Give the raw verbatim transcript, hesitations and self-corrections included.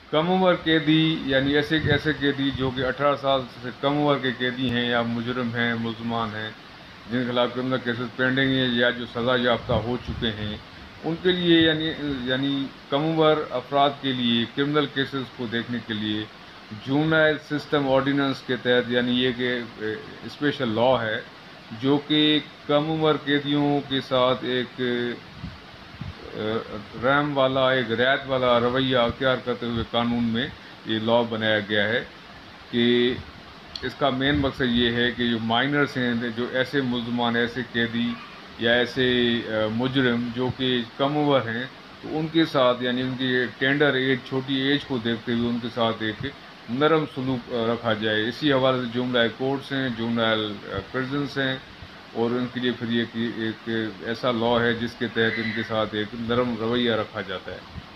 کم عمر قیدی یعنی ایسے ایسے قیدی جو کہ اٹھارہ سال سے کم عمر کے قیدی ہیں یا مجرم ہیں، ملزمان ہیں، جن کے خلاف کرمنل کیسز پینڈنگ ہیں یا جو سزا یافتہ ہو چکے ہیں، ان کے لیے یعنی یعنی کم عمر افراد کے لیے کرمنل کیسز کو دیکھنے کے لیے جونائل سسٹم آرڈیننس کے تحت، یعنی یہ کہ اسپیشل لاء ہے جو کہ کم عمر قیدیوں کے ساتھ ایک رحم والا، ایک رعایت والا رویہ اختیار کرتے ہوئے قانون میں یہ لاء بنایا گیا ہے کہ اس کا مین مقصد یہ ہے کہ جو مائنرس ہیں، جو ایسے ملزمان، ایسے قیدی یا ایسے مجرم جو کہ کم عمر ہیں، تو ان کے ساتھ یعنی ان کی ٹینڈر ایج، چھوٹی ایج کو دیکھتے ہوئے ان کے ساتھ ایک نرم سلوک رکھا جائے۔ اسی حوالے سے جونائل کورٹس ہیں، جونائل پرزنس ہیں، اور ان کے لیے پھر یہ ایک ایسا لاء ہے جس کے تحت ان کے ساتھ ایک نرم رویہ رکھا جاتا ہے۔